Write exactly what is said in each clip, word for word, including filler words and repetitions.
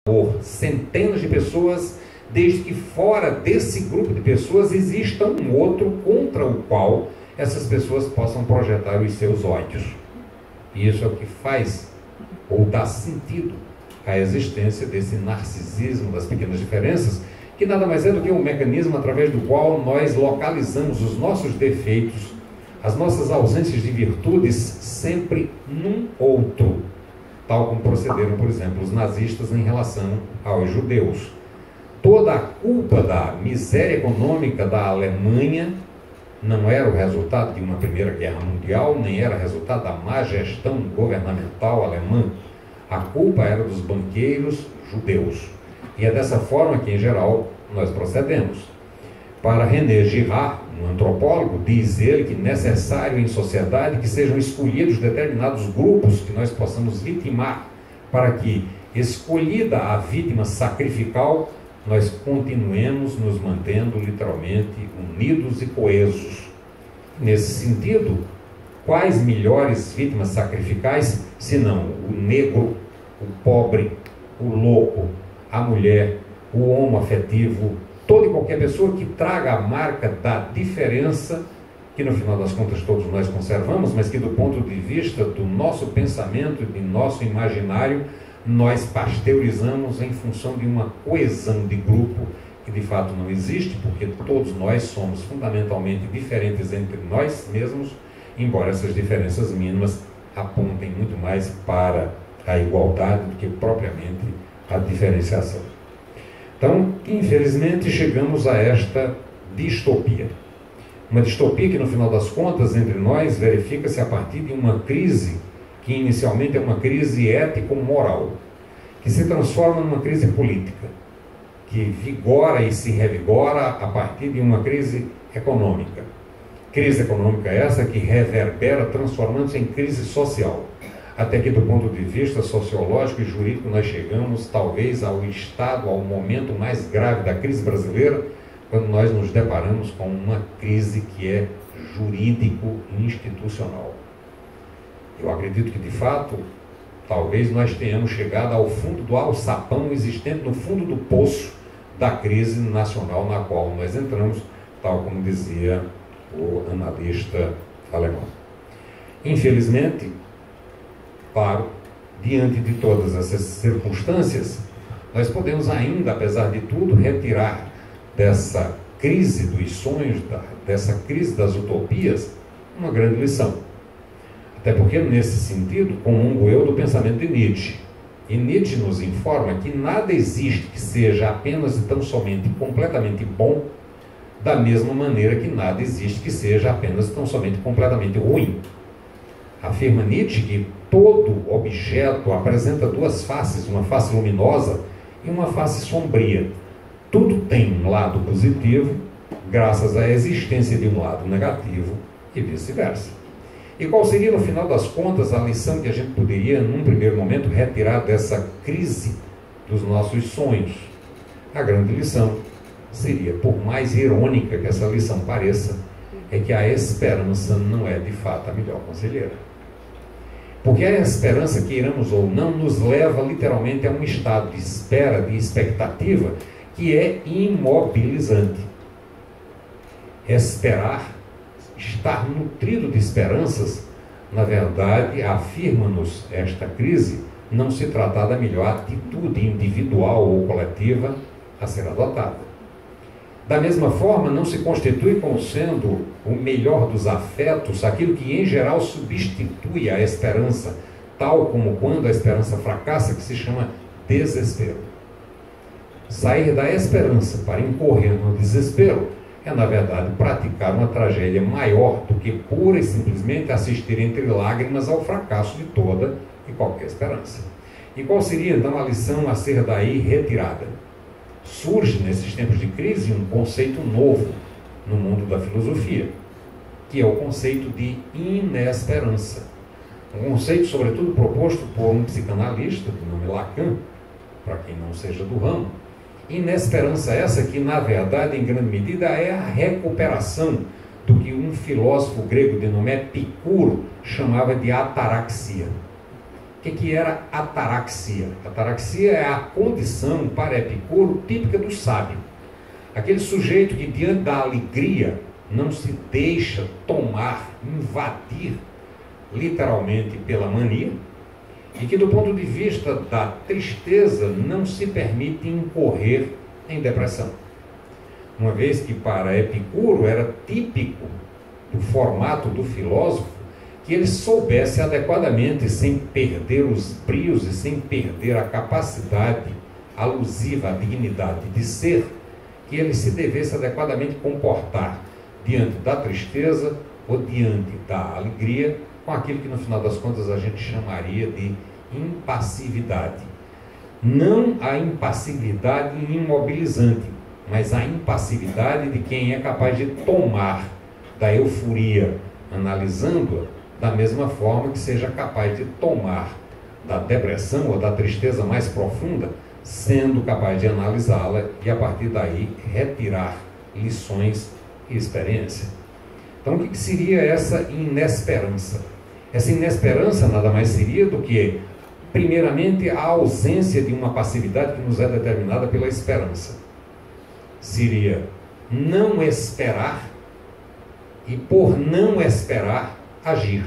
por centenas de pessoas, desde que fora desse grupo de pessoas exista um outro contra o qual essas pessoas possam projetar os seus ódios. E isso é o que faz ou dá sentido à existência desse narcisismo das pequenas diferenças, que nada mais é do que um mecanismo através do qual nós localizamos os nossos defeitos, as nossas ausências de virtudes, sempre num outro, tal como procederam, por exemplo, os nazistas em relação aos judeus. Toda a culpa da miséria econômica da Alemanha não era o resultado de uma Primeira Guerra Mundial, nem era resultado da má gestão governamental alemã. A culpa era dos banqueiros judeus. E é dessa forma que, em geral, nós procedemos. Para René Girard, um antropólogo, diz ele que é necessário em sociedade que sejam escolhidos determinados grupos que nós possamos vitimar, para que, escolhida a vítima sacrificial, nós continuemos nos mantendo literalmente unidos e coesos. Nesse sentido, quais melhores vítimas sacrificais, senão o negro, o pobre, o louco, a mulher, o homoafetivo, toda e qualquer pessoa que traga a marca da diferença, que no final das contas todos nós conservamos, mas que do ponto de vista do nosso pensamento, de nosso imaginário, nós pasteurizamos em função de uma coesão de grupo que de fato não existe, porque todos nós somos fundamentalmente diferentes entre nós mesmos, embora essas diferenças mínimas apontem muito mais para a igualdade do que propriamente a diferenciação. Então, infelizmente, chegamos a esta distopia. Uma distopia que, no final das contas, entre nós, verifica-se a partir de uma crise que inicialmente é uma crise ético-moral, que se transforma numa crise política, que vigora e se revigora a partir de uma crise econômica. Crise econômica essa que reverbera, transformando-se em crise social, até que do ponto de vista sociológico e jurídico nós chegamos talvez ao estado, ao momento mais grave da crise brasileira, quando nós nos deparamos com uma crise que é jurídico-institucional. Eu acredito que, de fato, talvez nós tenhamos chegado ao fundo do alçapão existente no fundo do poço da crise nacional na qual nós entramos, tal como dizia o analista alemão. Infelizmente, claro, diante de todas essas circunstâncias, nós podemos ainda, apesar de tudo, retirar dessa crise dos sonhos, dessa crise das utopias, uma grande lição. Até porque, nesse sentido, comungo eu do pensamento de Nietzsche. E Nietzsche nos informa que nada existe que seja apenas e tão somente completamente bom, da mesma maneira que nada existe que seja apenas e tão somente completamente ruim. Afirma Nietzsche que todo objeto apresenta duas faces, uma face luminosa e uma face sombria. Tudo tem um lado positivo, graças à existência de um lado negativo e vice-versa. E qual seria, no final das contas, a lição que a gente poderia, num primeiro momento, retirar dessa crise dos nossos sonhos? A grande lição seria, por mais irônica que essa lição pareça, é que a esperança não é, de fato, a melhor conselheira. Porque a esperança, queiramos ou não, nos leva literalmente a um estado de espera, de expectativa, que é imobilizante. Esperar, estar nutrido de esperanças, na verdade, afirma-nos esta crise, não se tratar da melhor atitude individual ou coletiva a ser adotada. Da mesma forma, não se constitui como sendo o melhor dos afetos aquilo que, em geral, substitui a esperança, tal como quando a esperança fracassa, que se chama desespero. Sair da esperança para incorrer no desespero é, na verdade, praticar uma tragédia maior do que pura e simplesmente assistir entre lágrimas ao fracasso de toda e qualquer esperança. E qual seria, então, a lição a ser daí retirada? Surge, nesses tempos de crise, um conceito novo no mundo da filosofia, que é o conceito de inesperança. Um conceito, sobretudo, proposto por um psicanalista de nome Lacan, para quem não seja do ramo. Inesperança essa que, na verdade, em grande medida, é a recuperação do que um filósofo grego de nome Epicuro chamava de ataraxia. o que, que era ataraxia? Ataraxia é a condição, para Epicuro, típica do sábio. Aquele sujeito que, diante da alegria, não se deixa tomar, invadir, literalmente, pela mania, e que, do ponto de vista da tristeza, não se permite incorrer em depressão. Uma vez que, para Epicuro, era típico do formato do filósofo que ele soubesse adequadamente, sem perder os brios e sem perder a capacidade alusiva à dignidade de ser, que ele se devesse adequadamente comportar diante da tristeza ou diante da alegria, com aquilo que no final das contas a gente chamaria de impassividade. Não a impassividade imobilizante, mas a impassividade de quem é capaz de tomar da euforia, analisando-a, da mesma forma que seja capaz de tomar da depressão ou da tristeza mais profunda, sendo capaz de analisá-la e, a partir daí, retirar lições e experiência. Então, o que seria essa inesperança? Essa inesperança nada mais seria do que, primeiramente, a ausência de uma passividade que nos é determinada pela esperança. Seria não esperar e, por não esperar, agir.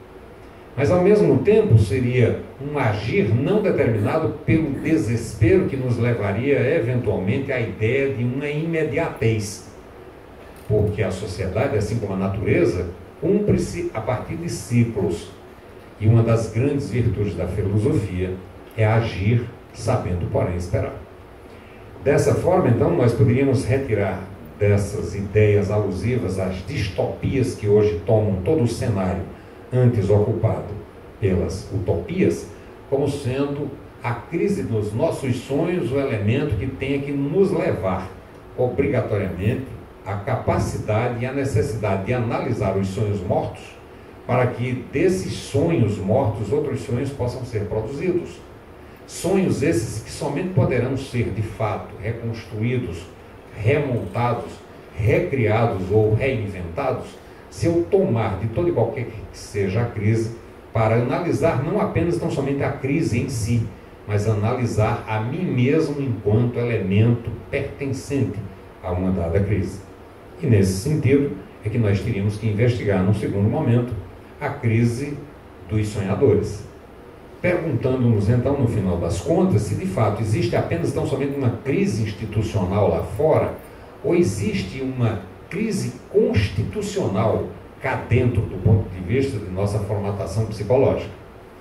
Mas, ao mesmo tempo, seria um agir não determinado pelo desespero que nos levaria, eventualmente, à ideia de uma imediatez. Porque a sociedade, assim como a natureza, cumpre-se a partir de ciclos. E uma das grandes virtudes da filosofia é agir sabendo, porém, esperar. Dessa forma, então, nós poderíamos retirar dessas ideias alusivas às distopias que hoje tomam todo o cenário antes ocupado pelas utopias, como sendo a crise dos nossos sonhos o elemento que tenha que nos levar obrigatoriamente à capacidade e à necessidade de analisar os sonhos mortos, para que desses sonhos mortos outros sonhos possam ser produzidos. Sonhos esses que somente poderão ser de fato reconstruídos, remontados, recriados ou reinventados se eu tomar de toda e qualquer que seja a crise para analisar não apenas tão somente a crise em si, mas analisar a mim mesmo enquanto elemento pertencente a uma dada crise. E nesse sentido é que nós teríamos que investigar num segundo momento a crise dos sonhadores, perguntando-nos então, no final das contas, se de fato existe apenas tão somente uma crise institucional lá fora, ou existe uma crise constitucional cá dentro, do ponto de vista de nossa formatação psicológica.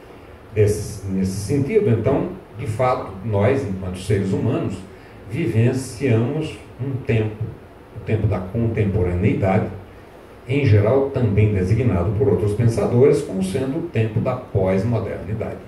Desse, nesse sentido, então, de fato, nós, enquanto seres humanos, vivenciamos um tempo, o tempo da contemporaneidade, em geral também designado por outros pensadores como sendo o tempo da pós-modernidade.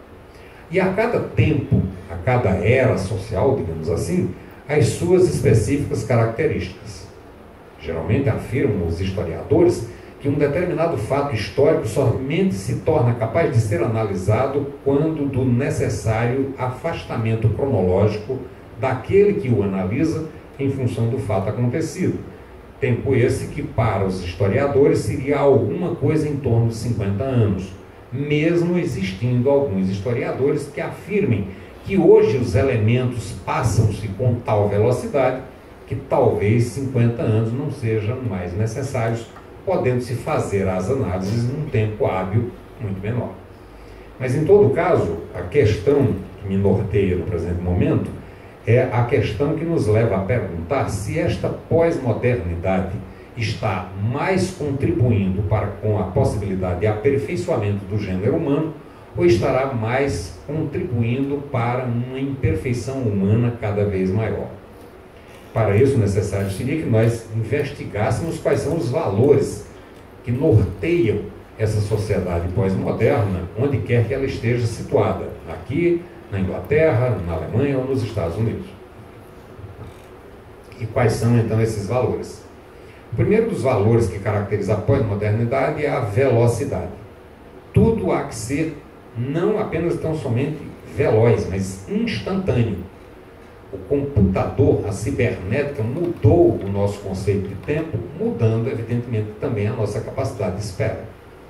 E a cada tempo, a cada era social, digamos assim, as suas específicas características. Geralmente afirmam os historiadores que um determinado fato histórico somente se torna capaz de ser analisado quando do necessário afastamento cronológico daquele que o analisa em função do fato acontecido. Tempo esse que, para os historiadores, seria alguma coisa em torno de cinquenta anos, mesmo existindo alguns historiadores que afirmem que hoje os elementos passam-se com tal velocidade que talvez cinquenta anos não sejam mais necessários, podendo-se fazer as análises num tempo hábil muito menor. Mas, em todo caso, a questão que me norteia no presente momento é a questão que nos leva a perguntar se esta pós-modernidade está mais contribuindo para, com a possibilidade de aperfeiçoamento do gênero humano, ou estará mais contribuindo para uma imperfeição humana cada vez maior. Para isso, necessário seria que nós investigássemos quais são os valores que norteiam essa sociedade pós-moderna, onde quer que ela esteja situada, aqui, na Inglaterra, na Alemanha ou nos Estados Unidos. E quais são, então, esses valores? O primeiro dos valores que caracteriza a pós-modernidade é a velocidade. Tudo há que ser não apenas tão somente veloz, mas instantâneo. O computador, a cibernética, mudou o nosso conceito de tempo, mudando, evidentemente, também a nossa capacidade de espera.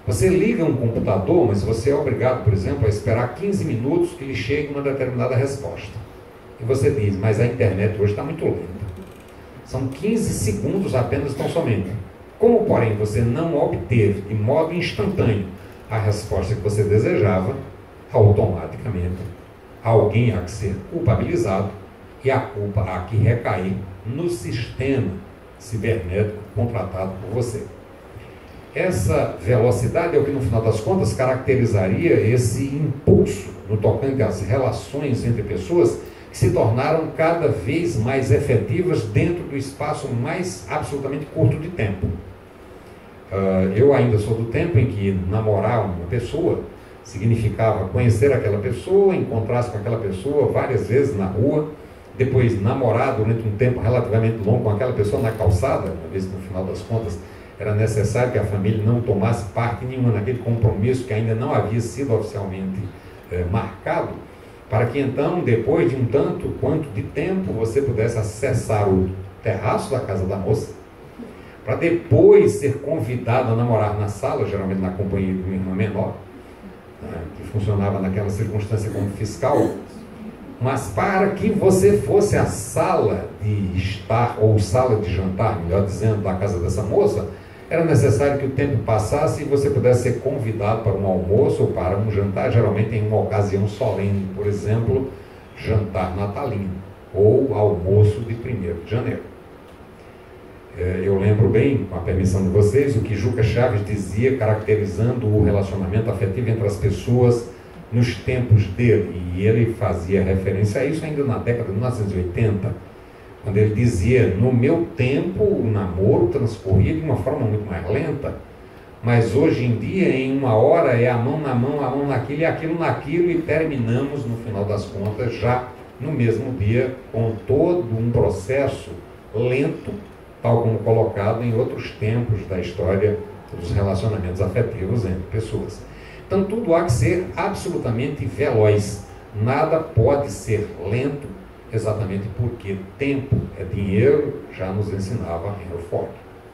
Você liga um computador, mas você é obrigado, por exemplo, a esperar quinze minutos que lhe chegue uma determinada resposta. E você diz, mas a internet hoje está muito lenta. São quinze segundos apenas tão somente. Como, porém, você não obteve de modo instantâneo a resposta que você desejava, automaticamente alguém há que ser culpabilizado e a culpa há que recair no sistema cibernético contratado por você. Essa velocidade é o que, no final das contas, caracterizaria esse impulso no tocante às relações entre pessoas que se tornaram cada vez mais efetivas dentro do espaço mais absolutamente curto de tempo. Uh, eu ainda sou do tempo em que namorar uma pessoa significava conhecer aquela pessoa, encontrar-se com aquela pessoa várias vezes na rua, depois namorar durante um tempo relativamente longo com aquela pessoa na calçada, uma vez que, no final das contas, era necessário que a família não tomasse parte nenhuma naquele compromisso que ainda não havia sido oficialmente eh, marcado, para que então, depois de um tanto quanto de tempo, você pudesse acessar o terraço da casa da moça, para depois ser convidado a namorar na sala, geralmente na companhia de uma irmã menor, né, que funcionava naquela circunstância como fiscal, mas para que você fosse à sala de estar, ou sala de jantar, melhor dizendo, da casa dessa moça, era necessário que o tempo passasse e você pudesse ser convidado para um almoço ou para um jantar, geralmente em uma ocasião solene, por exemplo, jantar natalino ou almoço de primeiro de janeiro. Eu lembro bem, com a permissão de vocês, o que Juca Chaves dizia caracterizando o relacionamento afetivo entre as pessoas nos tempos dele, e ele fazia referência a isso ainda na década de mil novecentos e oitenta, quando ele dizia, no meu tempo o namoro transcorria de uma forma muito mais lenta, mas hoje em dia em uma hora é a mão na mão, a mão naquilo e aquilo naquilo, e terminamos no final das contas já no mesmo dia com todo um processo lento, tal como colocado em outros tempos da história dos relacionamentos afetivos entre pessoas. Então tudo há que ser absolutamente veloz, nada pode ser lento, exatamente porque tempo é dinheiro, já nos ensinava Henry Ford.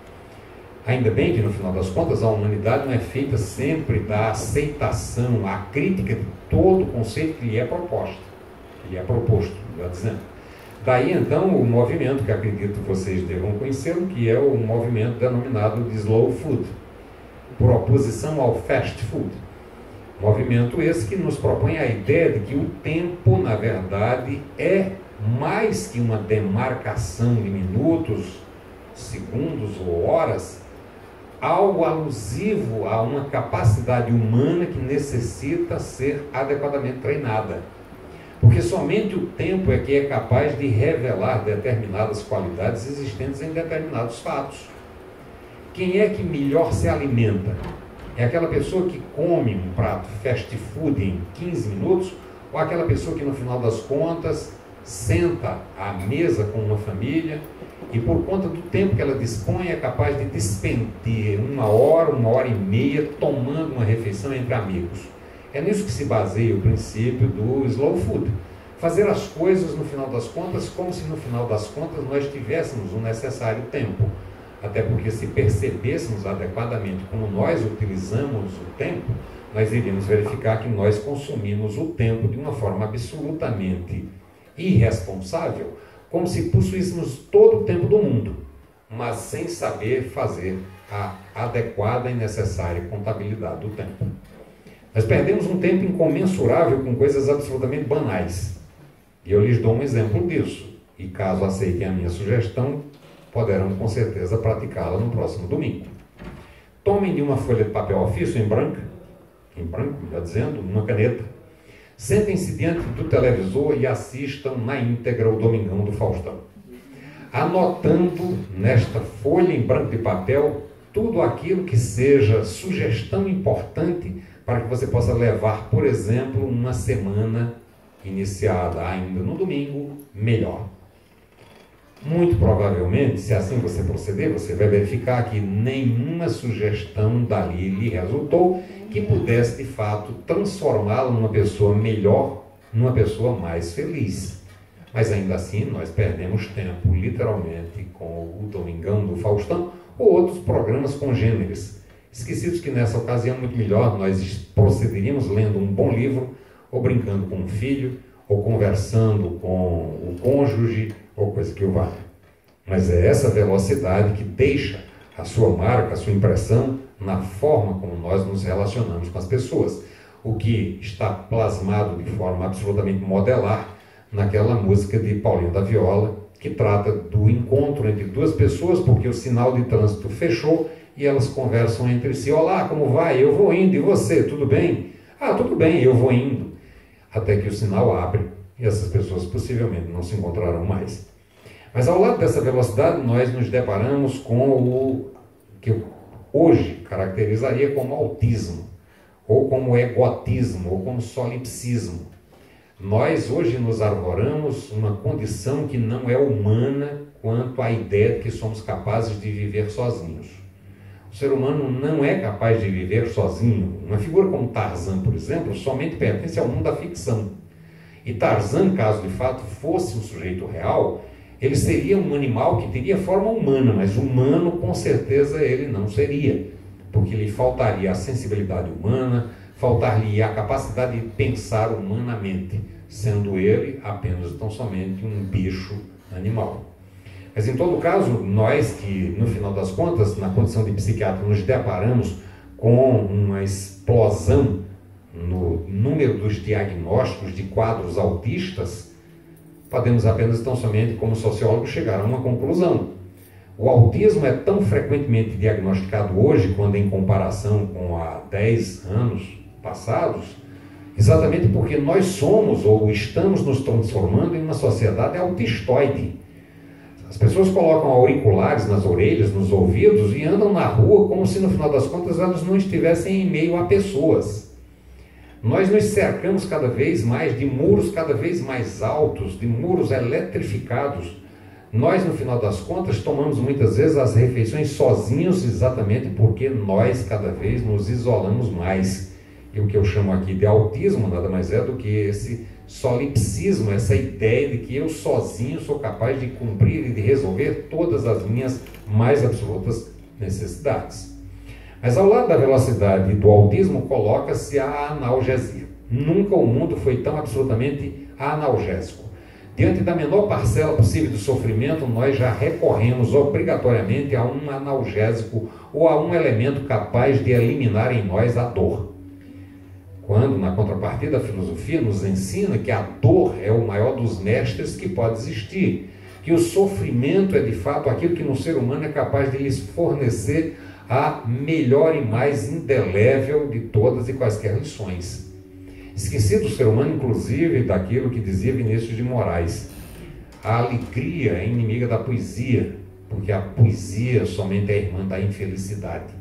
Ainda bem que, no final das contas, a humanidade não é feita sempre da aceitação, a crítica de todo o conceito que lhe é proposto, que lhe é proposto, melhor dizendo. Daí, então, o movimento que acredito vocês devam conhecer, que é o movimento denominado de Slow Food, por oposição ao Fast Food. Movimento esse que nos propõe a ideia de que o tempo, na verdade, é mais que uma demarcação de minutos, segundos ou horas, algo alusivo a uma capacidade humana que necessita ser adequadamente treinada. Porque somente o tempo é que é capaz de revelar determinadas qualidades existentes em determinados fatos. Quem é que melhor se alimenta? É aquela pessoa que come um prato fast food em quinze minutos, ou aquela pessoa que, no final das contas, senta à mesa com uma família e, por conta do tempo que ela dispõe, é capaz de despender uma hora, uma hora e meia tomando uma refeição entre amigos. É nisso que se baseia o princípio do slow food. Fazer as coisas, no final das contas, como se no final das contas nós tivéssemos o necessário tempo. Até porque, se percebêssemos adequadamente como nós utilizamos o tempo, nós iríamos verificar que nós consumimos o tempo de uma forma absolutamente irresponsável, como se possuíssemos todo o tempo do mundo, mas sem saber fazer a adequada e necessária contabilidade do tempo. Nós perdemos um tempo incomensurável com coisas absolutamente banais. E eu lhes dou um exemplo disso. E caso aceitem a minha sugestão, poderão com certeza praticá-la no próximo domingo. Tomem de uma folha de papel ofício em branco, em branco, melhor dizendo, uma caneta. Sentem-se diante do televisor e assistam na íntegra o Domingão do Faustão. Anotando nesta folha em branco de papel tudo aquilo que seja sugestão importante para que você possa levar, por exemplo, uma semana iniciada ainda no domingo, melhor. Muito provavelmente, se assim você proceder, você vai verificar que nenhuma sugestão dali lhe resultou que pudesse, de fato, transformá-lo numa pessoa melhor, numa pessoa mais feliz. Mas ainda assim, nós perdemos tempo, literalmente, com o Domingão do Faustão ou outros programas congêneres, Esquecidos que nessa ocasião, muito melhor, nós procederíamos lendo um bom livro, ou brincando com um filho, ou conversando com o cônjuge, ou coisa que o valha. Mas é essa velocidade que deixa a sua marca, a sua impressão na forma como nós nos relacionamos com as pessoas. O que está plasmado de forma absolutamente modelar naquela música de Paulinho da Viola, que trata do encontro entre duas pessoas, porque o sinal de trânsito fechou e elas conversam entre si. Olá, como vai? Eu vou indo. E você? Tudo bem? Ah, tudo bem, eu vou indo. Até que o sinal abre e essas pessoas possivelmente não se encontrarão mais. Mas ao lado dessa velocidade, nós nos deparamos com o que eu hoje caracterizaria como autismo, ou como egotismo, ou como solipsismo. Nós hoje nos arvoramos uma condição que não é humana quanto à ideia de que somos capazes de viver sozinhos. O ser humano não é capaz de viver sozinho. Uma figura como Tarzan, por exemplo, somente pertence ao mundo da ficção. E Tarzan, caso de fato fosse um sujeito real, ele seria um animal que teria forma humana, mas humano com certeza ele não seria, porque lhe faltaria a sensibilidade humana, faltar-lhe a capacidade de pensar humanamente, sendo ele apenas tão somente um bicho animal. Mas em todo caso, nós que no final das contas, na condição de psiquiatra, nos deparamos com uma explosão no número dos diagnósticos de quadros autistas, podemos apenas tão somente como sociólogos chegar a uma conclusão. O autismo é tão frequentemente diagnosticado hoje, quando em comparação com há dez anos passados, exatamente porque nós somos ou estamos nos transformando em uma sociedade autistoide. As pessoas colocam auriculares nas orelhas, nos ouvidos e andam na rua como se no final das contas elas não estivessem em meio a pessoas. Nós nos cercamos cada vez mais de muros cada vez mais altos, de muros eletrificados. Nós, no final das contas, tomamos muitas vezes as refeições sozinhos, exatamente porque nós cada vez nos isolamos mais. E o que eu chamo aqui de autismo nada mais é do que esse solipsismo, essa ideia de que eu sozinho sou capaz de cumprir e de resolver todas as minhas mais absolutas necessidades. Mas ao lado da velocidade do autismo coloca-se a analgesia. Nunca o mundo foi tão absolutamente analgésico. Diante da menor parcela possível do sofrimento, nós já recorremos obrigatoriamente a um analgésico ou a um elemento capaz de eliminar em nós a dor. Quando, na contrapartida, a filosofia nos ensina que a dor é o maior dos mestres que pode existir, que o sofrimento é de fato aquilo que no ser humano é capaz de lhes fornecer a melhor e mais indelével de todas e quaisquer lições. Esquecido o ser humano, inclusive, daquilo que dizia Vinícius de Moraes: a alegria é inimiga da poesia, porque a poesia somente é irmã da infelicidade.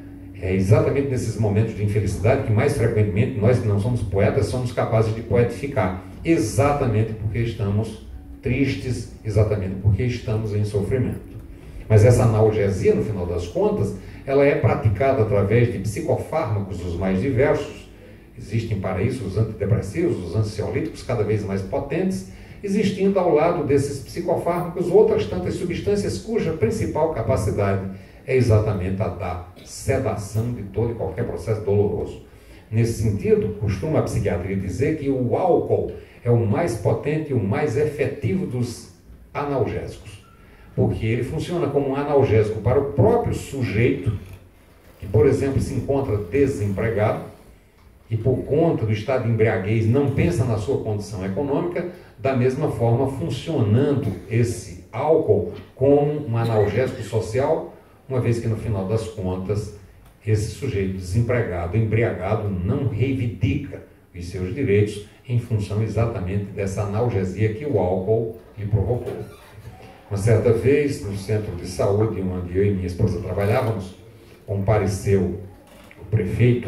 É exatamente nesses momentos de infelicidade que mais frequentemente nós que não somos poetas somos capazes de poetificar, exatamente porque estamos tristes, exatamente porque estamos em sofrimento. Mas essa analgesia, no final das contas, ela é praticada através de psicofármacos os mais diversos. Existem para isso os antidepressivos, os ansiolíticos cada vez mais potentes, existindo ao lado desses psicofármacos outras tantas substâncias cuja principal capacidade é exatamente a da sedação de todo e qualquer processo doloroso. Nesse sentido, costuma a psiquiatria dizer que o álcool é o mais potente e o mais efetivo dos analgésicos, porque ele funciona como um analgésico para o próprio sujeito, que, por exemplo, se encontra desempregado e, por conta do estado de embriaguez, não pensa na sua condição econômica, da mesma forma funcionando esse álcool como um analgésico social, uma vez que, no final das contas, esse sujeito desempregado, embriagado, não reivindica os seus direitos em função exatamente dessa analgesia que o álcool lhe provocou. Uma certa vez, no centro de saúde, onde eu e minha esposa trabalhávamos, compareceu o prefeito,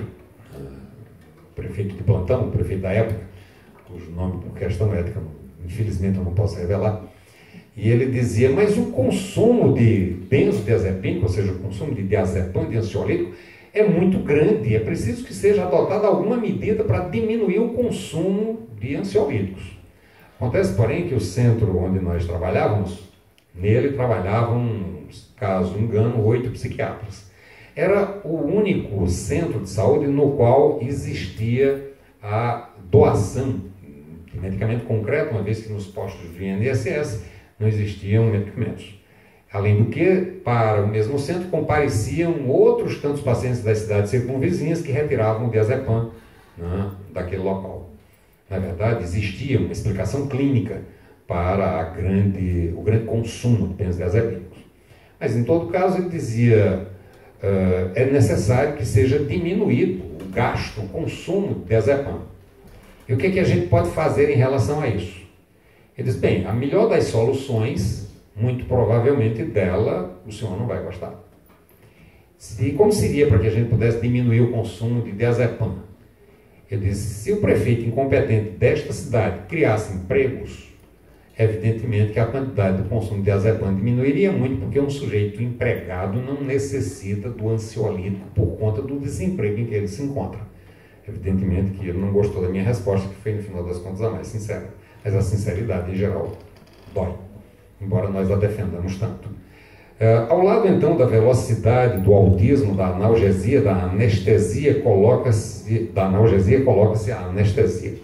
o prefeito de plantão, o prefeito da época, cujo nome, por questão ética, infelizmente eu não posso revelar, e ele dizia: mas o consumo de benzodiazepínico, ou seja, o consumo de diazepam, de ansiolítico, é muito grande, é preciso que seja adotada alguma medida para diminuir o consumo de ansiolíticos. Acontece, porém, que o centro onde nós trabalhávamos, nele trabalhavam, caso engano, oito psiquiatras. era o único centro de saúde no qual existia a doação de medicamento concreto, uma vez que nos postos do I N S S não existiam medicamentos. Além do que, para o mesmo centro compareciam outros tantos pacientes das cidades circunvizinhas que retiravam o diazepam, né, daquele local. Na verdade, existia uma explicação clínica para a grande, o grande consumo de benzodiazepínicos. Mas, em todo caso, ele dizia uh, é necessário que seja diminuído o gasto, o consumo de diazepam. E o que, que a gente pode fazer em relação a isso? Ele diz, bem, a melhor das soluções, muito provavelmente dela, o senhor não vai gostar. E como seria para que a gente pudesse diminuir o consumo de diazepam? Ele disse, se o prefeito incompetente desta cidade criasse empregos, evidentemente que a quantidade do consumo de diazepam diminuiria muito, porque um sujeito empregado não necessita do ansiolítico por conta do desemprego em que ele se encontra. Evidentemente que ele não gostou da minha resposta, que foi, no final das contas, a mais sincera. Mas a sinceridade, em geral, dói, embora nós a defendamos tanto. Uh, ao lado, então, da velocidade, do autismo, da analgesia, da anestesia, coloca-se da analgesia, coloca-se a anestesia.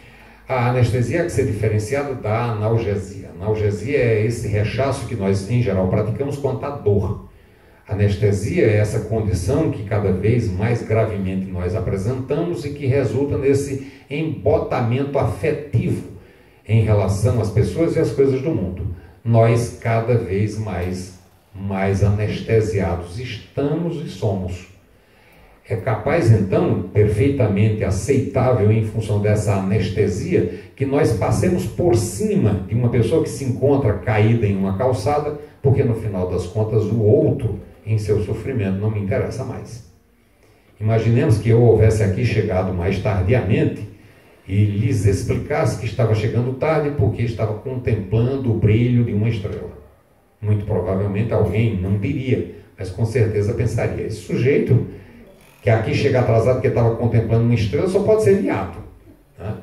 A anestesia é que ser diferenciada da analgesia. A analgesia é esse rechaço que nós, em geral, praticamos quanto à dor. A anestesia é essa condição que cada vez mais gravemente nós apresentamos e que resulta nesse embotamento afetivo em relação às pessoas e às coisas do mundo. Nós cada vez mais, mais anestesiados estamos e somos. É capaz, então, perfeitamente aceitável em função dessa anestesia, que nós passemos por cima de uma pessoa que se encontra caída em uma calçada, porque no final das contas o outro, em seu sofrimento, não me interessa mais. Imaginemos que eu houvesse aqui chegado mais tardiamente e lhes explicasse que estava chegando tarde porque estava contemplando o brilho de uma estrela. Muito provavelmente alguém não diria, mas com certeza pensaria, esse sujeito que aqui chega atrasado porque estava contemplando uma estrela só pode ser viado. Né?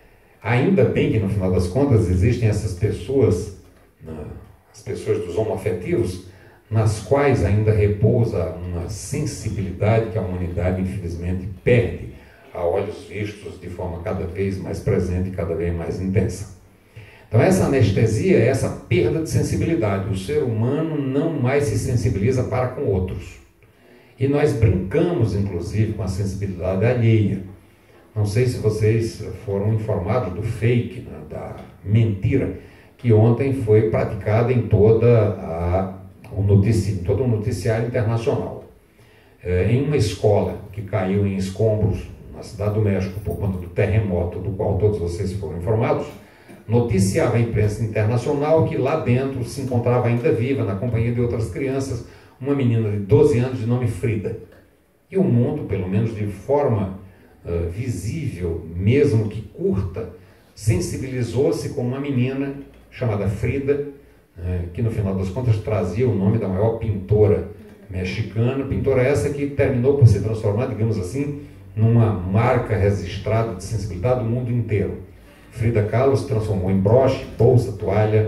Ainda bem que no final das contas existem essas pessoas, né, as pessoas dos homoafetivos, nas quais ainda repousa uma sensibilidade que a humanidade infelizmente perde a olhos vistos de forma cada vez mais presente e cada vez mais intensa. Então essa anestesia é essa perda de sensibilidade. O ser humano não mais se sensibiliza para com outros. E nós brincamos, inclusive, com a sensibilidade alheia. Não sei se vocês foram informados do fake, né, da mentira, que ontem foi praticada em toda a, o notici, todo o noticiário internacional. É, em uma escola que caiu em escombros na Cidade do México por conta do terremoto, do qual todos vocês foram informados, noticiava a imprensa internacional que lá dentro se encontrava ainda viva, na companhia de outras crianças, uma menina de doze anos de nome Frida. E o mundo, pelo menos de forma uh, visível, mesmo que curta, sensibilizou-se com uma menina chamada Frida, uh, que no final das contas trazia o nome da maior pintora mexicana, pintora essa que terminou por se transformar, digamos assim, numa marca registrada de sensibilidade do mundo inteiro. Frida Kahlo se transformou em broche, bolsa, toalha,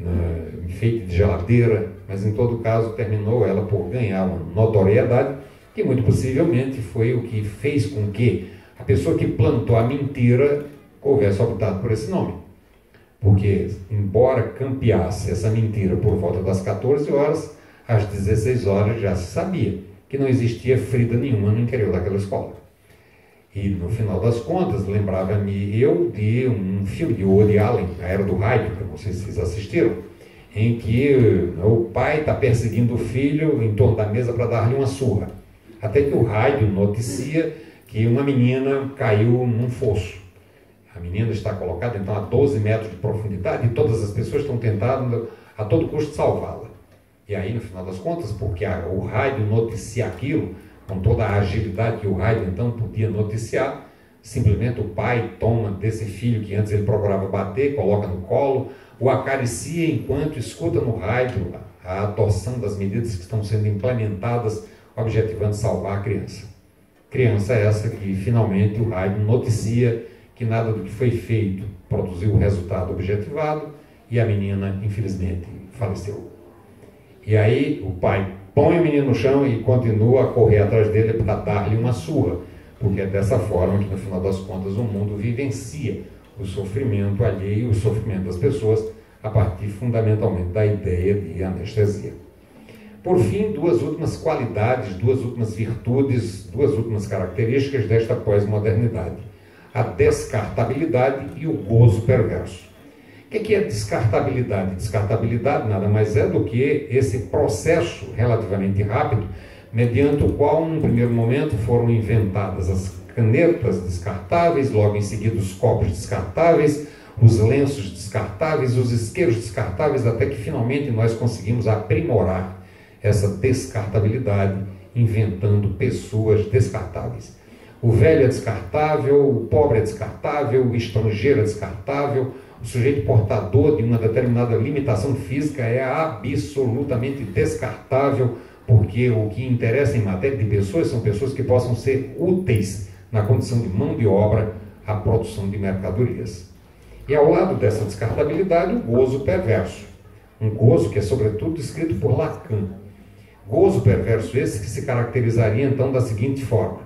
uh, enfeite de geladeira, mas em todo caso terminou ela por ganhar uma notoriedade que muito possivelmente foi o que fez com que a pessoa que plantou a mentira houvesse optado por esse nome. Porque, embora campeasse essa mentira por volta das quatorze horas, às dezesseis horas já se sabia que não existia Frida nenhuma no interior daquela escola. E no final das contas, lembrava-me eu de um filme de Woody Allen, A Era do Rádio, que não sei se vocês assistiram, em que o pai está perseguindo o filho em torno da mesa para dar-lhe uma surra. Até que o rádio noticia que uma menina caiu num fosso. A menina está colocada então a doze metros de profundidade e todas as pessoas estão tentando a todo custo salvá-la. E aí, no final das contas, porque a, o rádio noticia aquilo, com toda a agilidade que o rádio então podia noticiar, simplesmente o pai toma desse filho que antes ele procurava bater, coloca no colo, o acaricia enquanto escuta no rádio a adoção das medidas que estão sendo implementadas, objetivando salvar a criança. Criança essa que finalmente o rádio noticia que nada do que foi feito produziu o resultado objetivado e a menina, infelizmente, faleceu. E aí o pai põe o menino no chão e continua a correr atrás dele para dar-lhe uma surra, porque é dessa forma que, no final das contas, o mundo vivencia o sofrimento alheio, o sofrimento das pessoas, a partir fundamentalmente da ideia de anestesia. Por fim, duas últimas qualidades, duas últimas virtudes, duas últimas características desta pós-modernidade: a descartabilidade e o gozo perverso. O que é descartabilidade? Descartabilidade nada mais é do que esse processo relativamente rápido, mediante o qual, num primeiro momento, foram inventadas as canetas descartáveis, logo em seguida os copos descartáveis, os lenços descartáveis, os isqueiros descartáveis, até que finalmente nós conseguimos aprimorar essa descartabilidade, inventando pessoas descartáveis. O velho é descartável, o pobre é descartável, o estrangeiro é descartável, o sujeito portador de uma determinada limitação física é absolutamente descartável, porque o que interessa em matéria de pessoas são pessoas que possam ser úteis na condição de mão de obra à produção de mercadorias. E ao lado dessa descartabilidade, o gozo perverso. Um gozo que é sobretudo descrito por Lacan. Gozo perverso esse que se caracterizaria então da seguinte forma.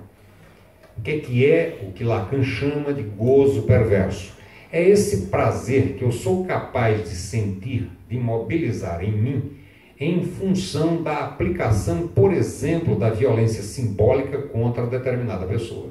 O que é, que é o que Lacan chama de gozo perverso? É esse prazer que eu sou capaz de sentir, de mobilizar em mim, em função da aplicação, por exemplo, da violência simbólica contra determinada pessoa.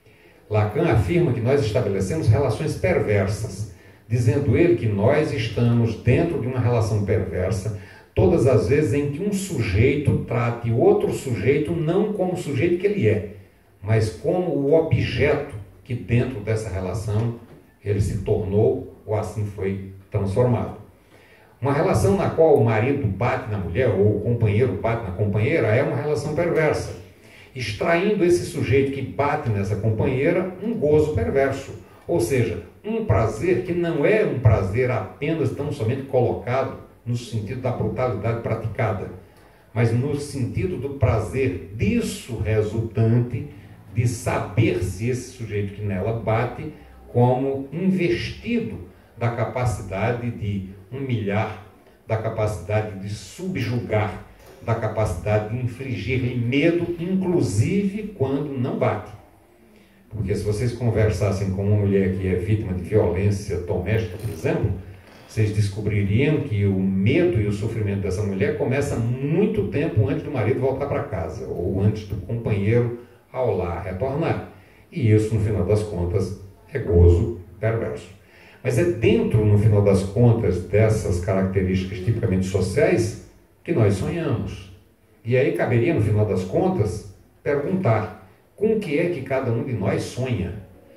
Lacan afirma que nós estabelecemos relações perversas, dizendo ele que nós estamos dentro de uma relação perversa todas as vezes em que um sujeito trate outro sujeito não como o sujeito que ele é, mas como o objeto que dentro dessa relação ele se tornou ou assim foi transformado. Uma relação na qual o marido bate na mulher ou o companheiro bate na companheira é uma relação perversa, extraindo esse sujeito que bate nessa companheira um gozo perverso, ou seja, um prazer que não é um prazer apenas tão somente colocado no sentido da brutalidade praticada, mas no sentido do prazer disso resultante de saber se esse sujeito que nela bate como investido da capacidade de humilhar, da capacidade de subjugar, da capacidade de infligir-lhe medo, inclusive quando não bate. Porque se vocês conversassem com uma mulher que é vítima de violência doméstica, por exemplo, vocês descobririam que o medo e o sofrimento dessa mulher começa muito tempo antes do marido voltar para casa, ou antes do companheiro ao lar retornar. E isso, no final das contas, é gozo perverso. Mas é dentro, no final das contas, dessas características tipicamente sociais que nós sonhamos. E aí caberia, no final das contas, perguntar com o que é que cada um de nós sonha?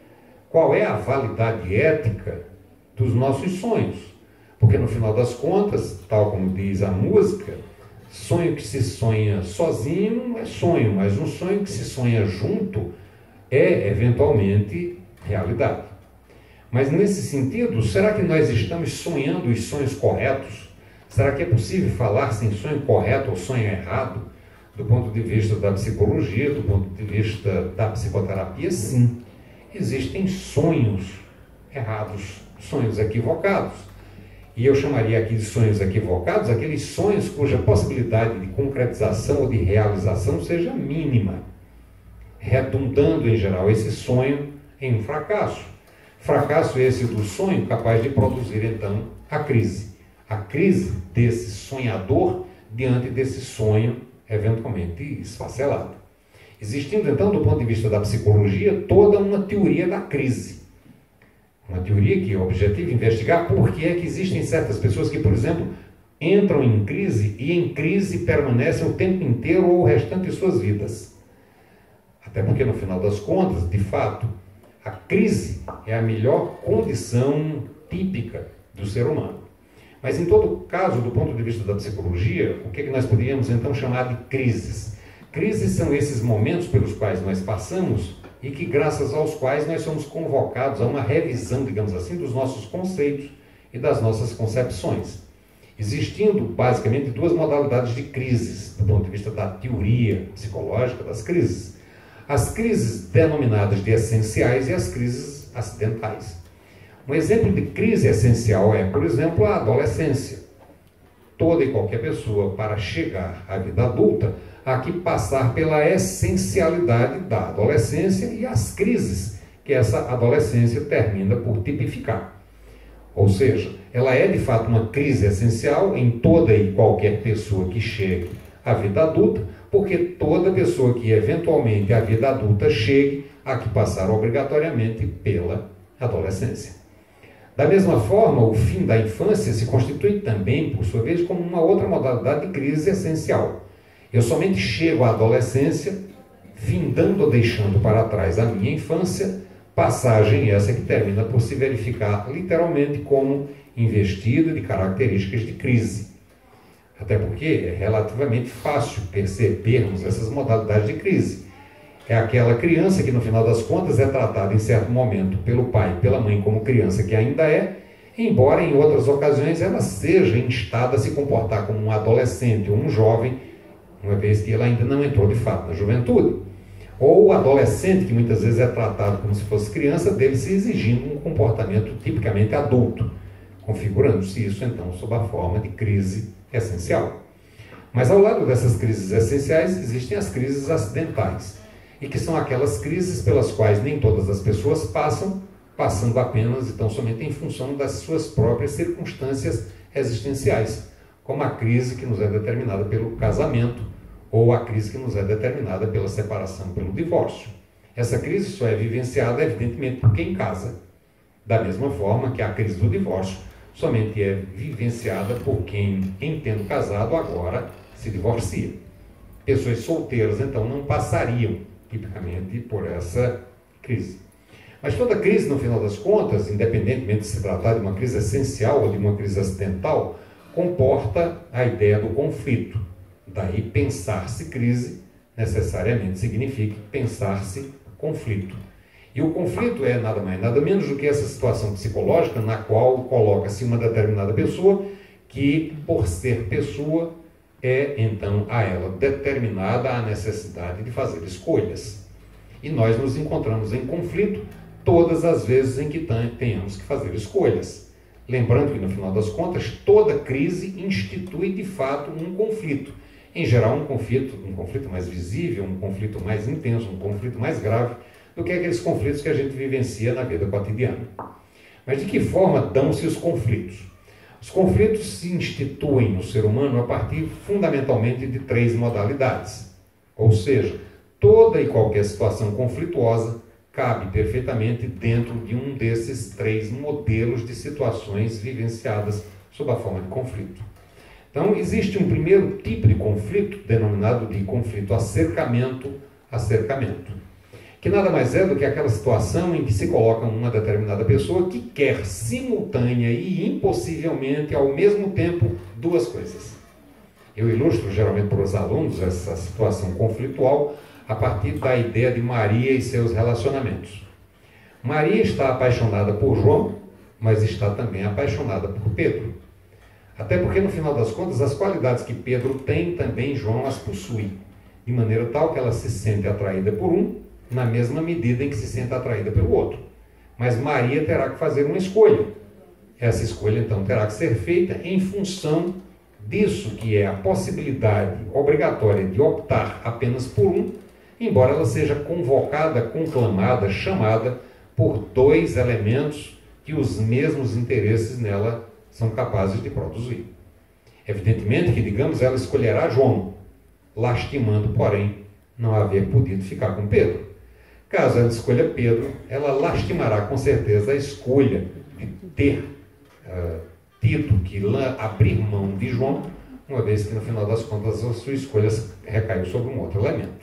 Qual é a validade ética dos nossos sonhos? Porque, no final das contas, tal como diz a música, sonho que se sonha sozinho é sonho, mas um sonho que se sonha junto é, eventualmente, realidade. Mas, nesse sentido, será que nós estamos sonhando os sonhos corretos? Será que é possível falar sem sonho correto ou sonho errado? Do ponto de vista da psicologia, do ponto de vista da psicoterapia, sim. Existem sonhos errados, sonhos equivocados. E eu chamaria aqui de sonhos equivocados aqueles sonhos cuja possibilidade de concretização ou de realização seja mínima, redundando, em geral, esse sonho em um fracasso. Fracasso esse do sonho capaz de produzir, então, a crise. A crise desse sonhador diante desse sonho eventualmente esfacelado. Existindo, então, do ponto de vista da psicologia, toda uma teoria da crise. Uma teoria que objetiva investigar por que é que existem certas pessoas que, por exemplo, entram em crise e em crise permanecem o tempo inteiro ou o restante de suas vidas. Até porque, no final das contas, de fato, a crise é a melhor condição típica do ser humano. Mas, em todo caso, do ponto de vista da psicologia, o que é que nós poderíamos, então, chamar de crises? Crises são esses momentos pelos quais nós passamos e que, graças aos quais, nós somos convocados a uma revisão, digamos assim, dos nossos conceitos e das nossas concepções. Existindo, basicamente, duas modalidades de crises, do ponto de vista da teoria psicológica das crises. As crises denominadas de essenciais e as crises acidentais. Um exemplo de crise essencial é, por exemplo, a adolescência. toda e qualquer pessoa, para chegar à vida adulta, há que passar pela essencialidade da adolescência e as crises que essa adolescência termina por tipificar. Ou seja, ela é de fato uma crise essencial em toda e qualquer pessoa que chegue à vida adulta, porque toda pessoa que eventualmente à vida adulta chegue há que passar obrigatoriamente pela adolescência. Da mesma forma, o fim da infância se constitui também, por sua vez, como uma outra modalidade de crise essencial. Eu somente chego à adolescência, findando ou deixando para trás a minha infância, passagem essa que termina por se verificar literalmente como investida de características de crise. Até porque é relativamente fácil percebermos essas modalidades de crise. É aquela criança que, no final das contas, é tratada em certo momento pelo pai e pela mãe como criança que ainda é, embora em outras ocasiões ela seja instada a se comportar como um adolescente ou um jovem, uma vez que ela ainda não entrou de fato na juventude. Ou o adolescente, que muitas vezes é tratado como se fosse criança, dele se exigindo um comportamento tipicamente adulto, configurando-se isso então sob a forma de crise essencial. Mas ao lado dessas crises essenciais existem as crises acidentais, e que são aquelas crises pelas quais nem todas as pessoas passam, passando apenas e tão somente em função das suas próprias circunstâncias existenciais, como a crise que nos é determinada pelo casamento, ou a crise que nos é determinada pela separação, pelo divórcio. Essa crise só é vivenciada, evidentemente, por quem casa, da mesma forma que a crise do divórcio somente é vivenciada por quem, em tendo casado, agora se divorcia. Pessoas solteiras, então, não passariam tipicamente por essa crise. Mas toda crise, no final das contas, independentemente de se tratar de uma crise essencial ou de uma crise acidental, comporta a ideia do conflito. Daí, pensar-se crise necessariamente significa pensar-se conflito. E o conflito é nada mais, nada menos do que essa situação psicológica na qual coloca-se uma determinada pessoa que, por ser pessoa, é então a ela determinada a necessidade de fazer escolhas. E nós nos encontramos em conflito todas as vezes em que tenhamos que fazer escolhas. Lembrando que, no final das contas, toda crise institui de fato um conflito. Em geral, um conflito, um conflito mais visível, um conflito mais intenso, um conflito mais grave do que aqueles conflitos que a gente vivencia na vida cotidiana. Mas de que forma dão-se os conflitos? Os conflitos se instituem no ser humano a partir fundamentalmente de três modalidades. Ou seja, toda e qualquer situação conflituosa cabe perfeitamente dentro de um desses três modelos de situações vivenciadas sob a forma de conflito. Então, existe um primeiro tipo de conflito, denominado de conflito acercamento-acercamento, que nada mais é do que aquela situação em que se coloca uma determinada pessoa que quer simultânea e impossivelmente ao mesmo tempo duas coisas. Eu ilustro geralmente para os alunos essa situação conflitual a partir da ideia de Maria e seus relacionamentos. Maria está apaixonada por João, mas está também apaixonada por Pedro. Até porque, no final das contas, as qualidades que Pedro tem, também João as possui, de maneira tal que ela se sente atraída por um, na mesma medida em que se sente atraída pelo outro. Mas Maria terá que fazer uma escolha. Essa escolha, então, terá que ser feita em função disso, que é a possibilidade obrigatória de optar apenas por um, embora ela seja convocada, conclamada, chamada por dois elementos que os mesmos interesses nela são capazes de produzir. Evidentemente que, digamos, ela escolherá João, lastimando, porém, não haver podido ficar com Pedro. Caso ela escolha Pedro, ela lastimará com certeza a escolha de ter uh, tido que abrir mão de João, uma vez que, no final das contas, a sua escolha recaiu sobre um outro elemento.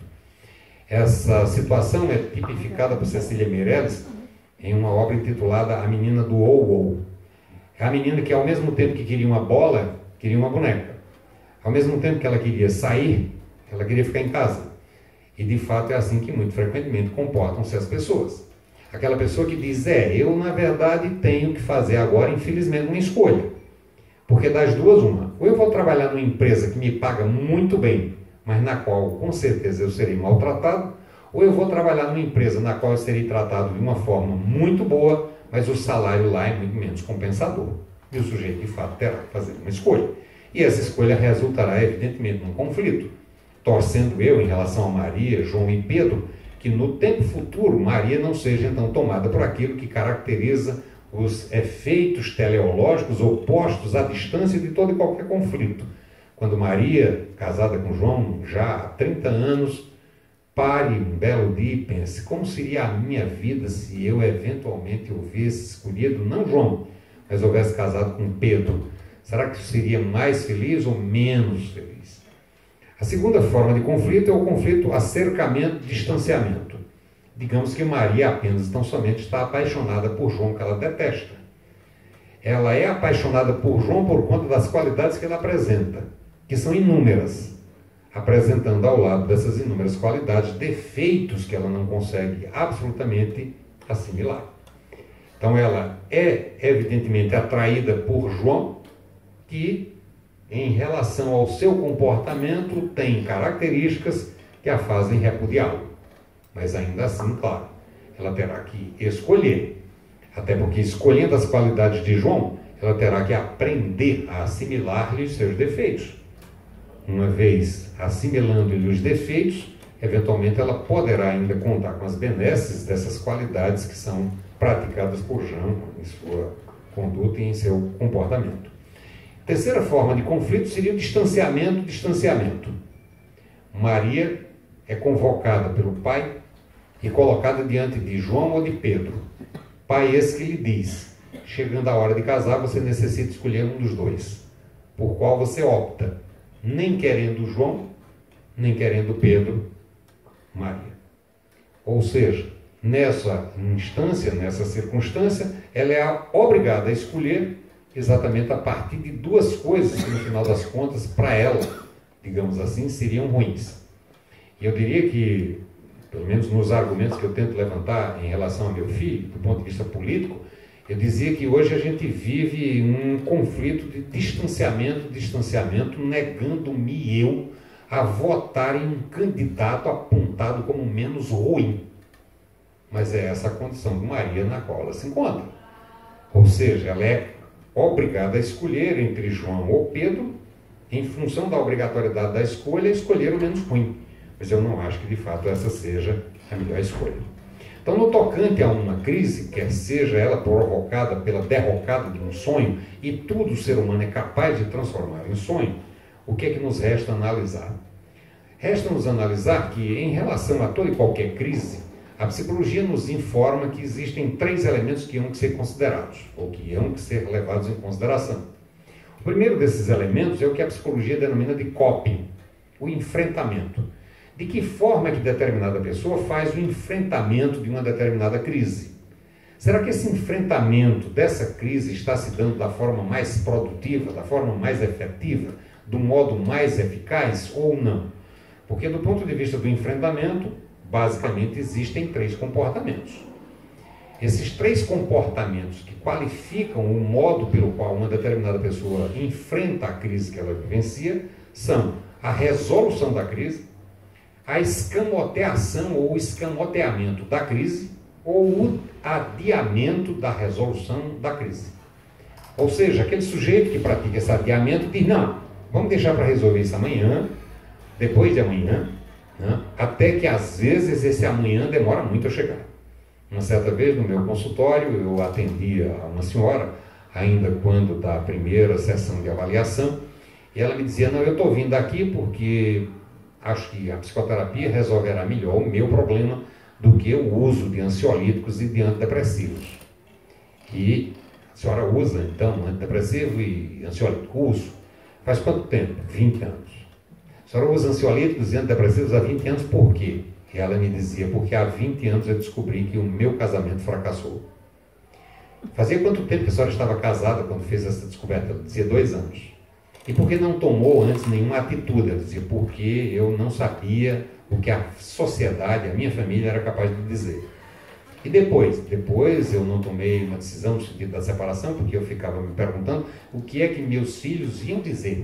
Essa situação é tipificada por Cecília Meirelles em uma obra intitulada A Menina do Ou-Ou. É a menina que, ao mesmo tempo que queria uma bola, queria uma boneca. Ao mesmo tempo que ela queria sair, ela queria ficar em casa. E, de fato, é assim que muito frequentemente comportam-se as pessoas. Aquela pessoa que diz, é, eu, na verdade, tenho que fazer agora, infelizmente, uma escolha. Porque das duas, uma. Ou eu vou trabalhar numa empresa que me paga muito bem, mas na qual, com certeza, eu serei maltratado, ou eu vou trabalhar numa empresa na qual eu serei tratado de uma forma muito boa, mas o salário lá é muito menos compensador. E o sujeito, de fato, terá que fazer uma escolha. E essa escolha resultará, evidentemente, num conflito, torcendo eu, em relação a Maria, João e Pedro, que no tempo futuro Maria não seja então tomada por aquilo que caracteriza os efeitos teleológicos opostos à distância de todo e qualquer conflito. Quando Maria, casada com João já há trinta anos, pare um belo dia e pense: como seria a minha vida se eu eventualmente houvesse escolhido, não João, mas houvesse casado com Pedro? Será que seria mais feliz ou menos feliz? A segunda forma de conflito é o conflito acercamento-distanciamento. Digamos que Maria apenas, tão somente, está apaixonada por João, que ela detesta. Ela é apaixonada por João por conta das qualidades que ele apresenta, que são inúmeras, apresentando ao lado dessas inúmeras qualidades defeitos que ela não consegue absolutamente assimilar. Então ela é evidentemente atraída por João, que em relação ao seu comportamento tem características que a fazem repudiá-lo. Mas ainda assim, claro, ela terá que escolher. Até porque, escolhendo as qualidades de João, ela terá que aprender a assimilar-lhe os seus defeitos. Uma vez assimilando-lhe os defeitos, eventualmente ela poderá ainda contar com as benesses dessas qualidades que são praticadas por João em sua conduta e em seu comportamento. Terceira forma de conflito seria o distanciamento, distanciamento. Maria é convocada pelo pai e colocada diante de João ou de Pedro. Pai esse que lhe diz: chegando a hora de casar, você necessita escolher um dos dois, por qual você opta, nem querendo João, nem querendo Pedro, Maria. Ou seja, nessa instância, nessa circunstância, ela é obrigada a escolher exatamente a partir de duas coisas que, no final das contas, para ela, digamos assim, seriam ruins. E eu diria que, pelo menos nos argumentos que eu tento levantar em relação ao meu filho, do ponto de vista político, eu dizia que hoje a gente vive um conflito de distanciamento, distanciamento, negando-me eu a votar em um candidato apontado como menos ruim. Mas é essa a condição de Maria na qual ela se encontra. Ou seja, ela é obrigada a escolher entre João ou Pedro, em função da obrigatoriedade da escolha, escolher o menos ruim. Mas eu não acho que, de fato, essa seja a melhor escolha. Então, no tocante a uma crise, quer seja ela provocada pela derrocada de um sonho, e tudo o ser humano é capaz de transformar em sonho, o que é que nos resta analisar? Resta-nos analisar que, em relação a toda e qualquer crise, a psicologia nos informa que existem três elementos que hão que ser considerados, ou que hão que ser levados em consideração. O primeiro desses elementos é o que a psicologia denomina de coping, o enfrentamento. De que forma é que determinada pessoa faz o enfrentamento de uma determinada crise? Será que esse enfrentamento dessa crise está se dando da forma mais produtiva, da forma mais efetiva, do modo mais eficaz ou não? Porque, do ponto de vista do enfrentamento, basicamente existem três comportamentos. Esses três comportamentos que qualificam o modo pelo qual uma determinada pessoa enfrenta a crise que ela vivencia são a resolução da crise, a escamoteação ou escamoteamento da crise ou o adiamento da resolução da crise. Ou seja, aquele sujeito que pratica esse adiamento diz: não, vamos deixar para resolver isso amanhã, depois de amanhã, né? Até que às vezes esse amanhã demora muito a chegar. Uma certa vez no meu consultório eu atendia a uma senhora, ainda quando da primeira sessão de avaliação, e ela me dizia: não, eu estou vindo aqui porque acho que a psicoterapia resolverá melhor o meu problema do que o uso de ansiolíticos e de antidepressivos. E a senhora usa, então, antidepressivo e ansiolítico? Uso. Faz quanto tempo? vinte anos. A senhora usa ansiolíticos e antidepressivos há vinte anos, por quê? E ela me dizia: porque há vinte anos eu descobri que o meu casamento fracassou. Fazia quanto tempo que a senhora estava casada quando fez essa descoberta? Ela dizia: dois anos. E por que não tomou antes nenhuma atitude? Ela dizia: porque eu não sabia o que a sociedade, a minha família era capaz de dizer. E depois? Depois eu não tomei uma decisão no sentido da separação, porque eu ficava me perguntando o que é que meus filhos iam dizer.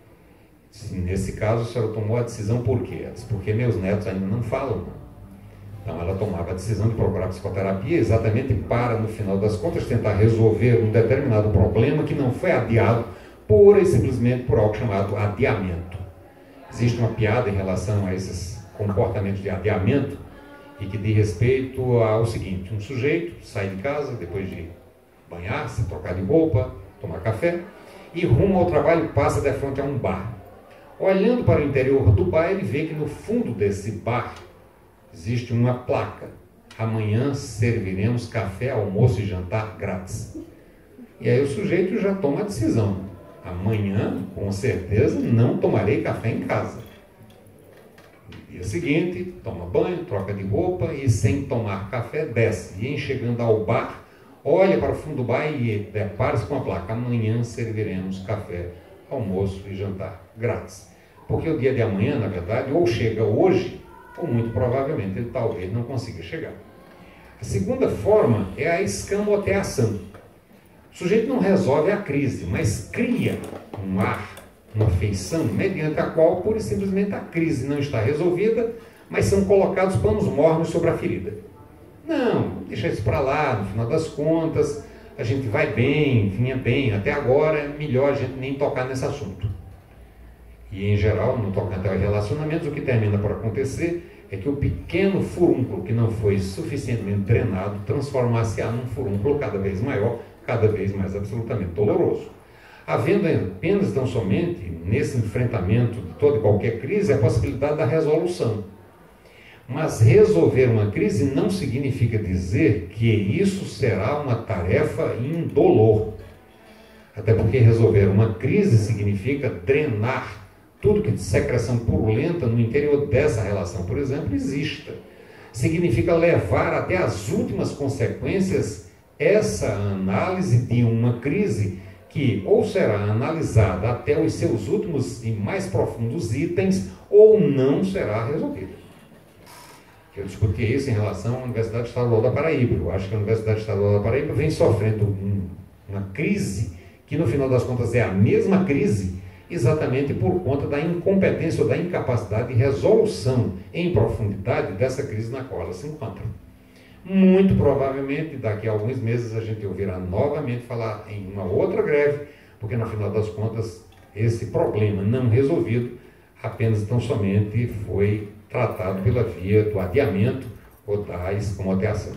Nesse caso, a senhora tomou a decisão por quê? Ela disse: porque meus netos ainda não falam. Então ela tomava a decisão de procurar psicoterapia exatamente para, no final das contas, tentar resolver um determinado problema que não foi adiado pura e simplesmente por algo chamado adiamento. Existe uma piada em relação a esses comportamentos de adiamento e que diz respeito ao seguinte: um sujeito sai de casa depois de banhar-se, trocar de roupa, tomar café e rumo ao trabalho passa de frente a um bar. Olhando para o interior do bar, ele vê que no fundo desse bar existe uma placa: amanhã serviremos café, almoço e jantar grátis. E aí o sujeito já toma a decisão: amanhã, com certeza, não tomarei café em casa. No dia seguinte, toma banho, troca de roupa e, sem tomar café, desce. E, em chegando ao bar, olha para o fundo do bar e depara-se com a placa: amanhã serviremos café, almoço e jantar grátis. Porque o dia de amanhã, na verdade, ou chega hoje, ou muito provavelmente ele talvez não consiga chegar. A segunda forma é a escamoteação. O sujeito não resolve a crise, mas cria um ar, uma feição, mediante a qual, pura e simplesmente, a crise não está resolvida, mas são colocados panos mornos sobre a ferida. Não, deixa isso para lá, no final das contas, a gente vai bem, vinha bem, até agora é melhor a gente nem tocar nesse assunto. E, em geral, no tocante aos relacionamentos, o que termina por acontecer é que o pequeno furúnculo que não foi suficientemente drenado transformar-se-á num furúnculo cada vez maior, cada vez mais absolutamente doloroso. Havendo apenas, tão somente, nesse enfrentamento de toda e qualquer crise, a possibilidade da resolução. Mas resolver uma crise não significa dizer que isso será uma tarefa indolor. Até porque resolver uma crise significa drenar tudo que de secreção purulenta no interior dessa relação, por exemplo, exista. Significa levar até as últimas consequências essa análise de uma crise que ou será analisada até os seus últimos e mais profundos itens ou não será resolvida. Eu discuti isso em relação à Universidade Estadual da Paraíba. Eu acho que a Universidade Estadual da Paraíba vem sofrendo um, uma crise que, no final das contas, é a mesma crise, exatamente por conta da incompetência ou da incapacidade de resolução em profundidade dessa crise na qual ela se encontra. Muito provavelmente, daqui a alguns meses, a gente ouvirá novamente falar em uma outra greve, porque, no final das contas, esse problema não resolvido apenas tão somente foi tratado pela via do adiamento ou da escamoteação.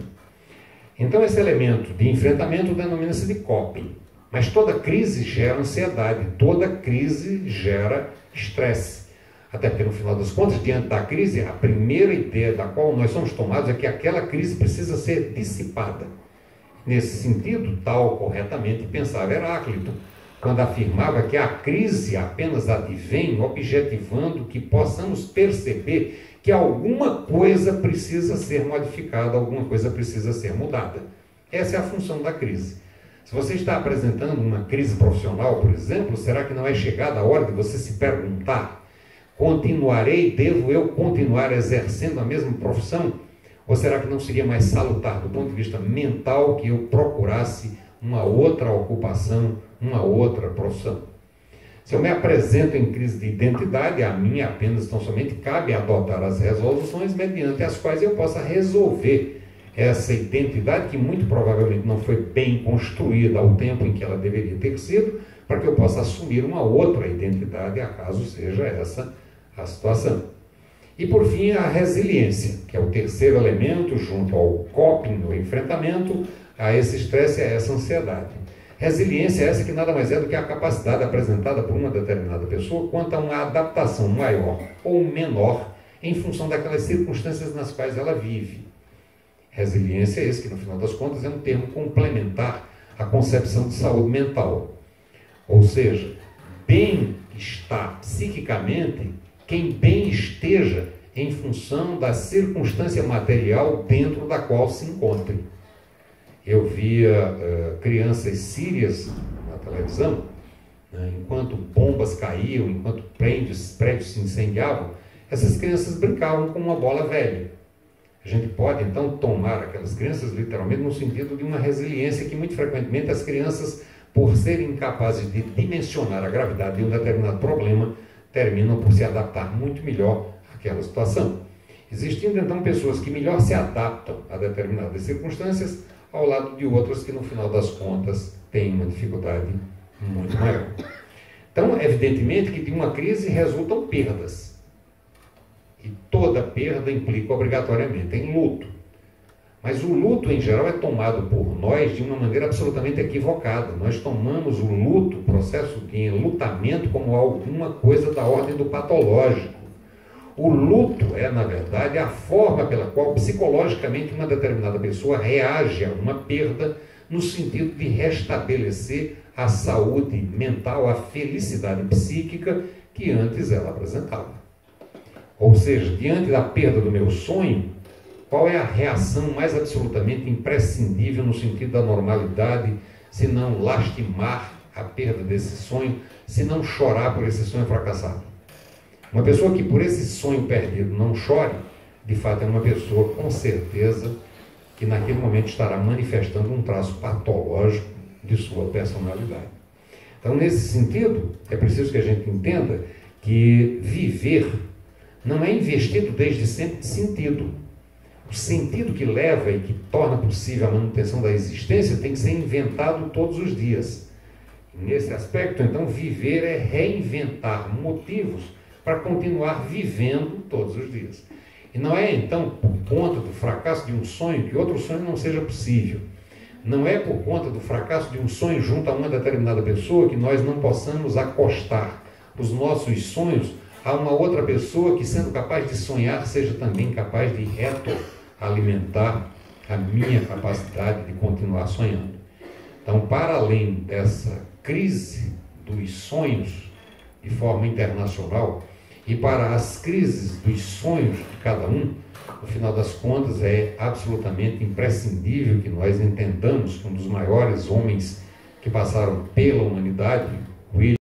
Então, esse elemento de enfrentamento denomina-se de coping. Mas toda crise gera ansiedade, toda crise gera estresse. Até porque, no final das contas, diante da crise, a primeira ideia da qual nós somos tomados é que aquela crise precisa ser dissipada. Nesse sentido, tal corretamente pensava Heráclito, quando afirmava que a crise apenas advém objetivando que possamos perceber que alguma coisa precisa ser modificada, alguma coisa precisa ser mudada. Essa é a função da crise. Se você está apresentando uma crise profissional, por exemplo, será que não é chegada a hora de você se perguntar: continuarei, devo eu continuar exercendo a mesma profissão? Ou será que não seria mais salutar, do ponto de vista mental, que eu procurasse uma outra ocupação, uma outra profissão? Se eu me apresento em crise de identidade, a mim apenas tão somente cabe adotar as resoluções mediante as quais eu possa resolver essa identidade que muito provavelmente não foi bem construída ao tempo em que ela deveria ter sido, para que eu possa assumir uma outra identidade, acaso seja essa a situação. E, por fim, a resiliência, que é o terceiro elemento, junto ao coping, o enfrentamento a esse estresse e a essa ansiedade. Resiliência é essa que nada mais é do que a capacidade apresentada por uma determinada pessoa quanto a uma adaptação maior ou menor em função daquelas circunstâncias nas quais ela vive. Resiliência é esse que, no final das contas, é um termo complementar à concepção de saúde mental. Ou seja, bem está psiquicamente quem bem esteja em função da circunstância material dentro da qual se encontre. Eu via uh, crianças sírias na televisão, né, enquanto bombas caíam, enquanto prédios, prédios se incendiavam, essas crianças brincavam com uma bola velha. A gente pode, então, tomar aquelas crianças, literalmente, no sentido de uma resiliência que, muito frequentemente, as crianças, por serem incapazes de dimensionar a gravidade de um determinado problema, terminam por se adaptar muito melhor àquela situação. Existindo, então, pessoas que melhor se adaptam a determinadas circunstâncias, ao lado de outras que, no final das contas, têm uma dificuldade muito maior. Então, evidentemente que de uma crise resultam perdas. E toda perda implica obrigatoriamente em luto. Mas o luto, em geral, é tomado por nós de uma maneira absolutamente equivocada. Nós tomamos o luto, o processo de enlutamento, como alguma coisa da ordem do patológico. O luto é, na verdade, a forma pela qual psicologicamente uma determinada pessoa reage a uma perda no sentido de restabelecer a saúde mental, a felicidade psíquica que antes ela apresentava. Ou seja, diante da perda do meu sonho, qual é a reação mais absolutamente imprescindível no sentido da normalidade, se não lastimar a perda desse sonho, se não chorar por esse sonho fracassado? Uma pessoa que por esse sonho perdido não chore, de fato é uma pessoa com certeza que naquele momento estará manifestando um traço patológico de sua personalidade. Então, nesse sentido, é preciso que a gente entenda que viver não é investido desde sempre de sentido. O sentido que leva e que torna possível a manutenção da existência tem que ser inventado todos os dias. Nesse aspecto, então, viver é reinventar motivos para continuar vivendo todos os dias. E não é, então, por conta do fracasso de um sonho que outro sonho não seja possível. Não é por conta do fracasso de um sonho junto a uma determinada pessoa que nós não possamos acostar os nossos sonhos a uma outra pessoa que, sendo capaz de sonhar, seja também capaz de retroalimentar a minha capacidade de continuar sonhando. Então, para além dessa crise dos sonhos de forma internacional, e para as crises dos sonhos de cada um, no final das contas, é absolutamente imprescindível que nós entendamos que um dos maiores homens que passaram pela humanidade, William